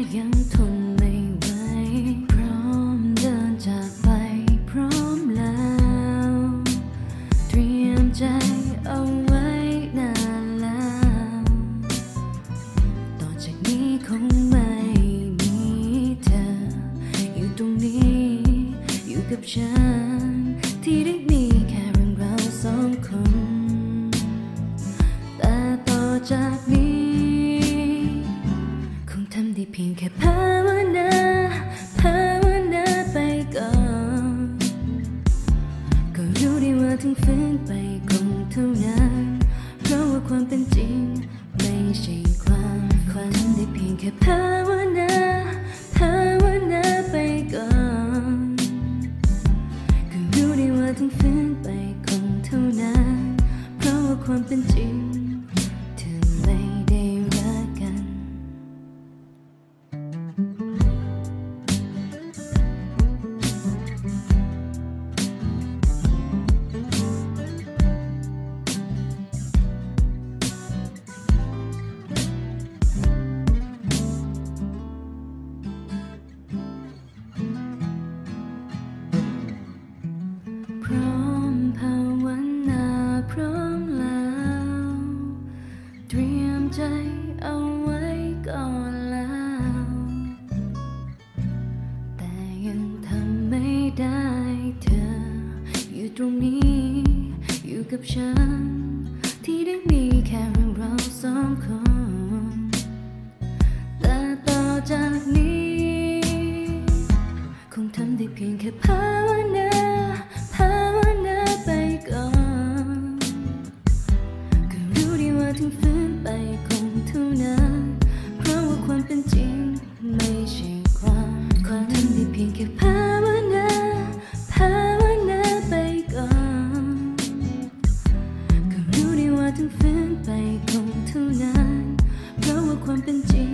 ยังทนไม่ไหวพร้อมเดินจากไปพร้อมแล้วเตรียมใจเอาไว้นานแล้วต่อจากนี้คงไม่มีเธออยู่ตรงนี้อยู่กับฉันที่ได้มีแค่เรื่องเราสองคนแต่ต่อจากนี้คงทำได้เพียงแค่ภาวนาไปก่อนก็รู้ดีว่าถึงฝืนไปคงเท่านั้นเพราะว่าความเป็นจริงไม่ใช่ความฝันได้เพียงแค่ภาวนาไปก่อนก็รู้ดีว่าถึงฝืนไปคงเท่านั้นเพราะว่าความเป็นจริงเธอไม่ได้รักกันพร้อมภาวนาพร้อมแล้วเตรียมใจเอาไว้ก่อนแล้วแต่ยังทำไม่ได้เธออยู่ตรงนี้อยู่กับฉันที่ได้มีแค่เรื่องเราสองคนแต่ต่อจากนี้คงทำได้เพียงแค่ภาวนาไปก่อนก็รู้ดีว่าถึงฝืนไปคงเท่านั้นเพราะว่าความเป็นจริงไม่ใช่ความทำได้เพียงแค่ภาวนาไปก่อนก็รู้ดีว่าถึงฝืนไปคงเท่านั้นเพราะว่าความเป็นจริง